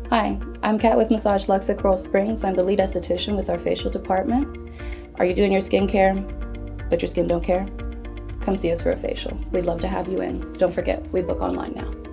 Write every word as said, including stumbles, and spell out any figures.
Hi, I'm Kat with Massage Luxe at Coral Springs. I'm the lead esthetician with our facial department. Are you doing your skincare, but your skin don't care? Come see us for a facial. We'd love to have you in. Don't forget, we book online now.